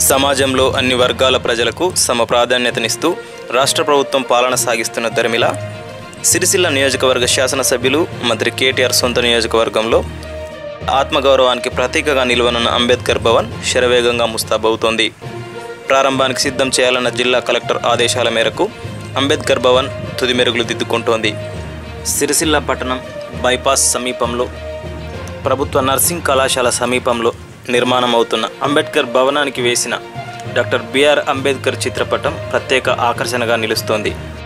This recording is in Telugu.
సమాజంలో అన్ని వర్గాల ప్రజలకు సమ ప్రాధాన్యతనిస్తూ రాష్ట్ర ప్రభుత్వం పాలన సాగిస్తున్న దరిమిల సిరిసిల్ల నియోజకవర్గ శాసనసభ్యులు మంత్రి కేటీఆర్ సొంత నియోజకవర్గంలో ఆత్మగౌరవానికి ప్రతీకగా నిలువనున్న అంబేద్కర్ భవన్ శరవేగంగా ముస్తాబవుతోంది. ప్రారంభానికి సిద్ధం చేయాలన్న జిల్లా కలెక్టర్ ఆదేశాల మేరకు అంబేద్కర్ భవన్ తుది మెరుగులు దిద్దుకుంటోంది. సిరిసిల్ల పట్టణం బైపాస్ సమీపంలో ప్రభుత్వ నర్సింగ్ కళాశాల సమీపంలో నిర్మాణం అవుతున్న అంబేద్కర్ భవనానికి వేసిన డాక్టర్ బిఆర్ అంబేద్కర్ చిత్రపటం ప్రత్యేక ఆకర్షణగా నిలుస్తోంది.